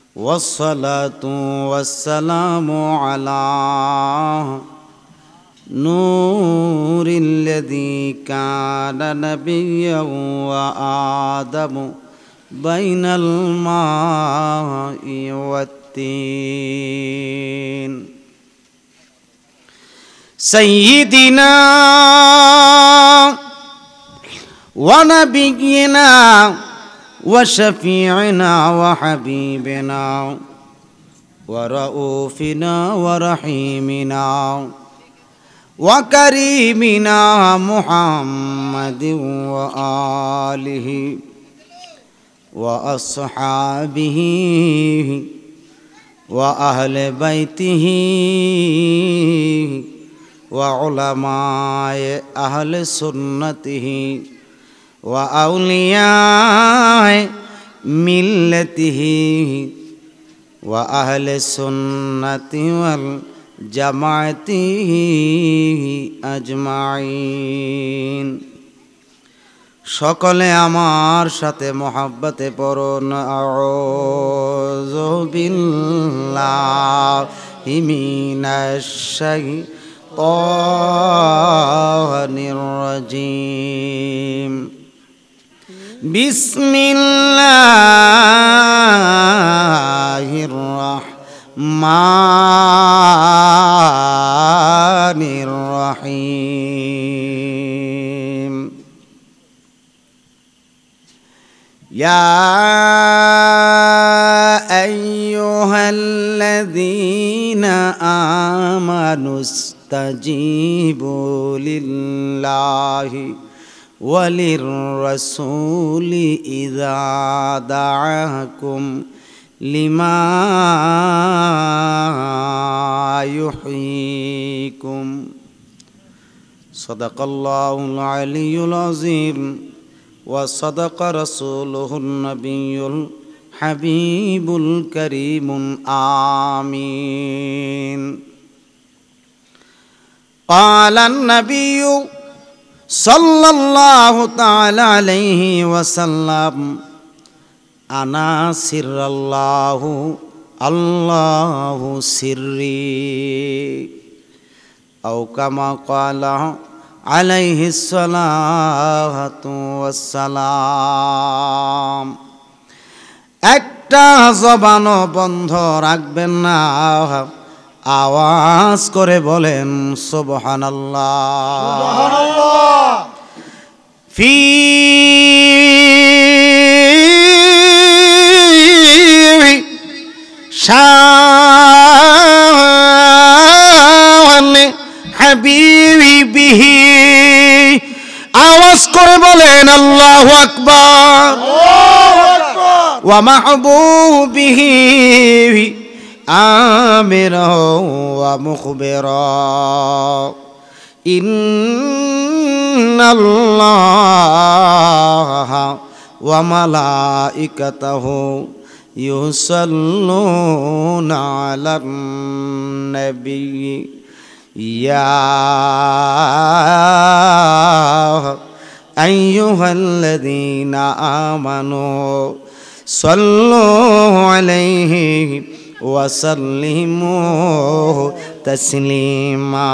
والصلاة والسلام على نور الذي كان نبيا وآدم بين الماء والتين سيدنا ونبينا وشفيعنا وحبيبنا ورؤوفنا ورحيمنا وكريمنا محمد وآله وأصحابه وأهل بيته وعلماء أهل سنته وأولياء ملته وأهل السنة والجماعة أجمعين সকলে আমার সাথে মহব্বতে পড়ুন আউযু বিল্লাহি মিনাশ শাইতানির রাজিম বিসমিল্লাহির রাহমানির রহিম ইয়া আইয়ুহাল্লাযীনা আমানুস্তাজীবু লিল্লাহি وللرسول إذا دعاكم لما يحييكم صدق الله العلي العظيم وصدق رسوله النبي الحبيب الكريم آمين قال النبي সাল্লাল্লাহু তাআলা আলাইহি ওয়াসাল্লাম আনা সিররাল্লাহু আল্লাহু সিররি আও কামা ক্বালা আলাইহিস সালাতু ওয়াসসালাম একটা জবানও বন্ধ রাখবেন না আওয়াজ করে বলেন সুবহানাল্লাহ সুবহানাল্লাহ ফি শান হাবিবিহি আওয়াজ করে বলেন আল্লাহু আকবার আল্লাহু আকবার ওয়া মাহবুবিহি آمرا ومخبرا إن الله وملائكته يصلون على النبي يا أيها الذين آمنوا صلوا عليه وسلموا تسليما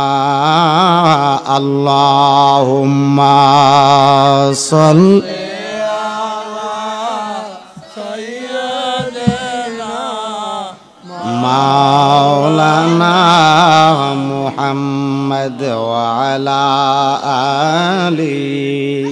اللهم صل على سيدنا مولانا محمد وعلى آله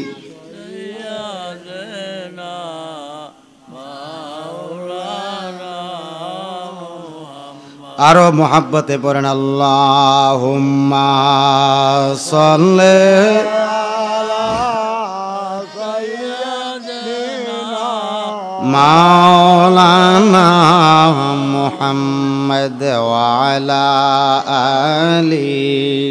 আরো মোহাব্বতে পড়েন আল্লাহুম্মা সাল্লি আলা সাইয়্যিদিনা মাওলানা মুহাম্মদ ওয়া আলা আলিহি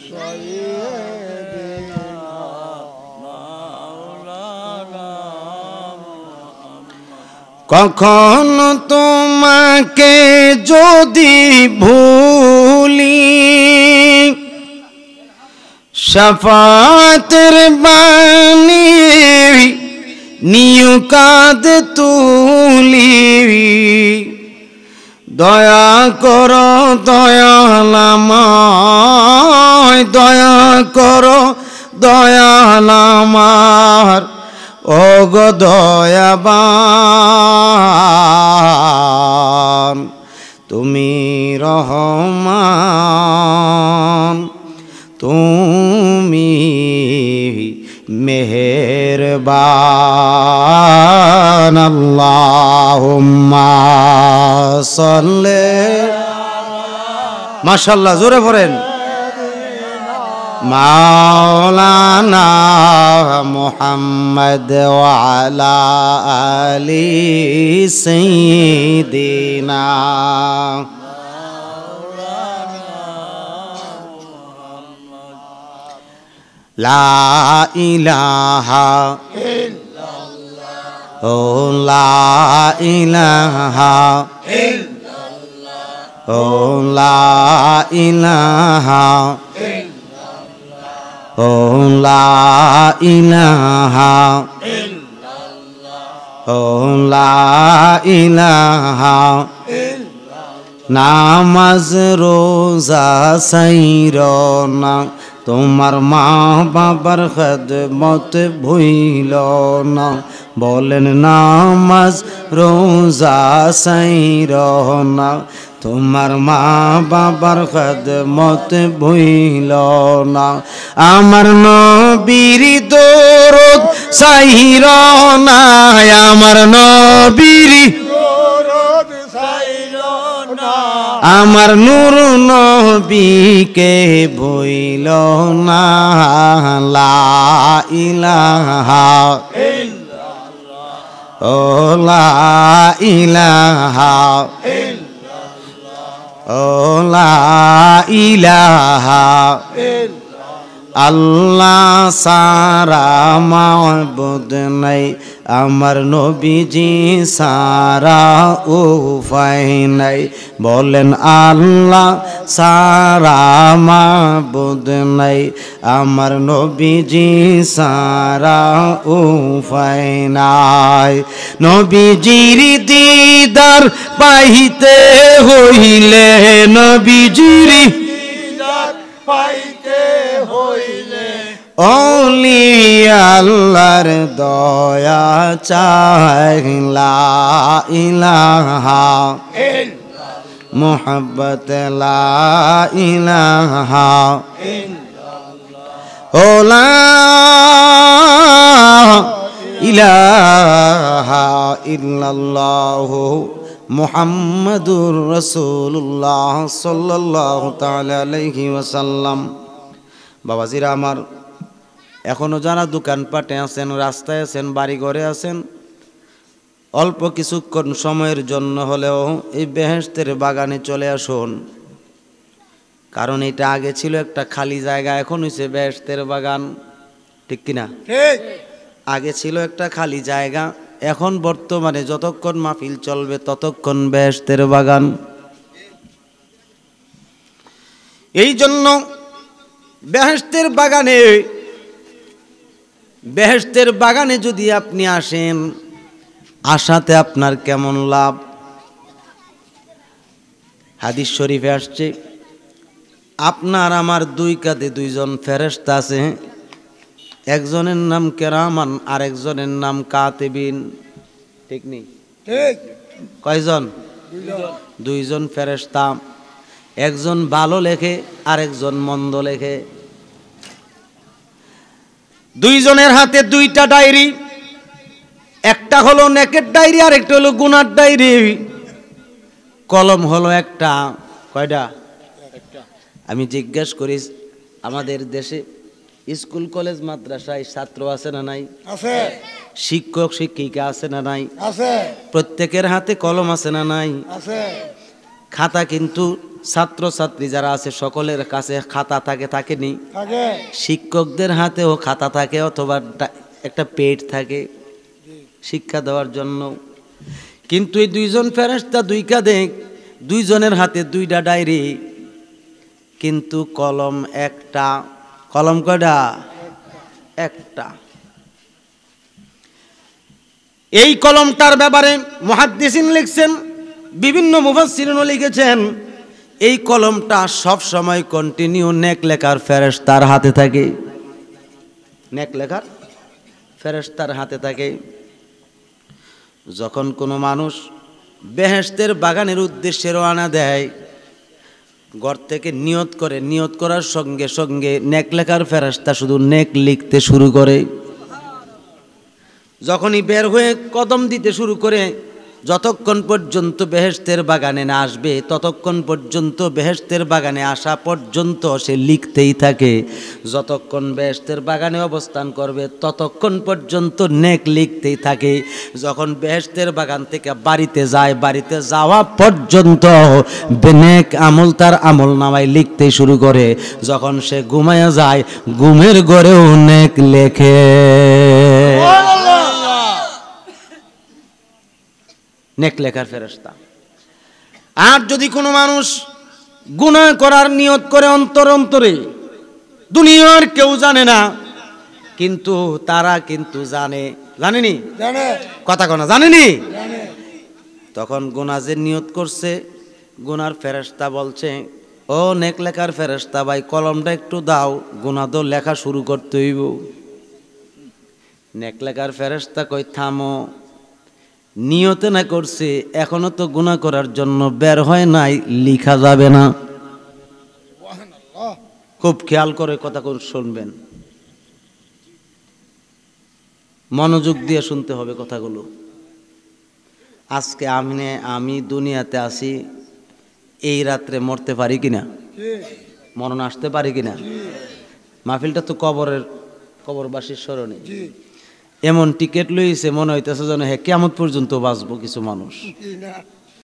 কখনো তোমাকে যদি ভুলি শাফাতের বাণী নিউ কাঁদ তুলি করো দয়াল আমায়, দয়া করো দয়াল আমার, ও গো দয়াবান তুমি রহমান, তুমি মেহেরবান। আল্লাহুম্মা সাল্লি, মাশাআল্লাহ জোরে পড়েন, মাওলানা মুহাম্মদ ওয়া আলা আলি সাইয়্যিদিনা। লা ইলাহা ইল্লাল্লাহ, ও লা ইলাহা ইল্লাল্লাহ, ও লা ইলাহা ইল্লাল্লাহ, ও লা ইলাহা ইল্লাল্লাহ, ও লা ইলাহা ইল্লাল্লাহ। নামাজ রোজা সাইরো না, তোমার মা বাবার খেদমত ভুইল না, বলেন নামাজ রোজা সাইরো না, তোমার মা বাবার খেদমত ভুইল না। আমার নবীর দরদ সাইরো না, আমার নবীর দরদ সাইরো না, আমার নূর নবীকে ভুইল না। লা ইলাহা ইল্লাল্লাহ, ও লা ইলাহা ইল্লাল্লাহ, ও লা ইলাহা ইল্লাল্লাহ। আল্লাহ সারা মাবুদ নাই, আমার নবীজি সারা উপায় নাই, বলেন আল্লাহ সারা মাবুদ নাই, আমার নবীজি সারা উপায় নাই। নবীজির দিদার পাইতে হইলে, নবীজির দিদার পাইতে হইলে, ওলি আল্লাহর দয়া চাই। লা ইলাহা ইল্লাল্লাহ, মুহাব্বত লা ইলাহা ইল্লাল্লাহ, ও লা ইলাহা ইল্লাল্লাহ মুহাম্মাদুর রাসূলুল্লাহ সাল্লাল্লাহু তাআলা আলাইহি ওয়াসাল্লাম। বাবাজিরা আমার, এখনো যারা দোকানপাটে আছেন, রাস্তায় আছেন, বাড়ি ঘরে আছেন, অল্প কিছুক্ষণ সময়ের জন্য হলেও এই বেহেশতের বাগানে চলে আসুন। কারণ এটা আগে ছিল একটা খালি জায়গা, এখন হইছে বেহেশতের বাগান, ঠিক কিনা? ঠিক। আগে ছিল একটা খালি জায়গা, এখন বর্তমানে যতক্ষণ মাহফিল চলবে ততক্ষণ বেহেশতের বাগান। এই জন্য বেহেশতের বাগানে যদি আপনি আসেন, আসাতে আপনার কেমন লাভ? হাদিস শরীফে আসছে, আপনার আমার দুই কাঁধে দুইজন ফেরেশতা আছে, একজনের নাম কেরামান আর একজনের নাম কাতিবিন, ঠিক নেই? ঠিক। কয়জন? দুইজন ফেরেশতা, একজন ভালো লেখে আর একজন মন্দ লেখে। দুইজনের হাতে দুইটা ডায়েরি, একটা হলো নেকের ডায়েরি আর একটা হলো গুনার ডায়েরি। কলম হলো একটা, কয়টা? আমি জিজ্ঞাসা করি, আমাদের দেশে স্কুল কলেজ মাদ্রাসায় ছাত্র আছে না নাই? আছে। শিক্ষক শিক্ষিকা আছে না নাই? আছে। প্রত্যেকের হাতে কলম আছে না নাই? আছে। খাতা কিন্তু ছাত্র ছাত্রী যারা আছে সকলের কাছে খাতা থাকে, থাকেনি? থাকে। শিক্ষকদের হাতেও খাতা থাকে, অথবা একটা পেট থাকে শিক্ষা দেওয়ার জন্য। কিন্তু এই দুইজন ফেরেশতা দুই কাঁধে, দুইজনের হাতে দুইটা ডায়েরি, কিন্তু কলম একটা। কলম কয়টা? একটা। এই কলমটার ব্যাপারে মুহাদ্দিসিন লিখছেন, বিভিন্ন মুফাসসিরিনও লিখেছেন, এই কলমটা সব সময় কন্টিনিউ নেক লেখার ফেরেশতার হাতে থাকে, নেক লেখার ফেরেশতার হাতে থাকে। যখন কোনো মানুষ বেহেশতের বাগানের উদ্দেশ্যে রওনা দেয়, ঘর থেকে নিয়ত করে, নিয়ত করার সঙ্গে সঙ্গে নেক লেখার ফেরেশতা শুধু নেক লিখতে শুরু করে। যখনই বের হয়ে কদম দিতে শুরু করে, যতক্ষণ পর্যন্ত বেহেশতের বাগানে না আসবে ততক্ষণ পর্যন্ত, বেহেশতের বাগানে আসা পর্যন্ত সে লিখতেই থাকে। যতক্ষণ বেহেশতের বাগানে অবস্থান করবে ততক্ষণ পর্যন্ত নেক লিখতেই থাকে। যখন বেহেশতের বাগান থেকে বাড়িতে যায়, বাড়িতে যাওয়া পর্যন্ত নেক আমল তার আমল নামায় লিখতে শুরু করে। যখন সে ঘুমায়া যায়, ঘুমের ঘরেও নেক লেখে। নেক লেখার ফেরেশতা। আর যদি কোনো মানুষ গুনাহ করার নিয়ত করে অন্তর অন্তরে, দুনিয়ার কেউ জানে না, কিন্তু তারা কিন্তু জানে, জানেনি? জানে। কথা কোনা জানেনি? জানে। তখন গুনাহ যে নিয়ত করছে, গুনার ফেরেশতা বলছে, ও নেক লেখার ফেরেশতা ভাই, কলমটা একটু দাও, গুনাহ তো লেখা শুরু করতে হইব। নেক লেখার ফেরেশতা কই, থামো, নিয়তে না করছে, এখনো তো গুনাহ করার জন্য বের হয় নাই, লিখা যাবে না। খুব খেয়াল করে কথা শুনবেন, মনোযোগ দিয়ে শুনতে হবে কথাগুলো। আজকে আমি দুনিয়াতে আছি, এই রাত্রে মরতে পারি কিনা, মরণ আসতে পারি কিনা? মাহফিলটা তো কবরবাসীর স্মরণে। এমন টিকিট লইছে মনে হইতেছে যেন কিয়ামত পর্যন্ত বাঁচবো কিছু মানুষ।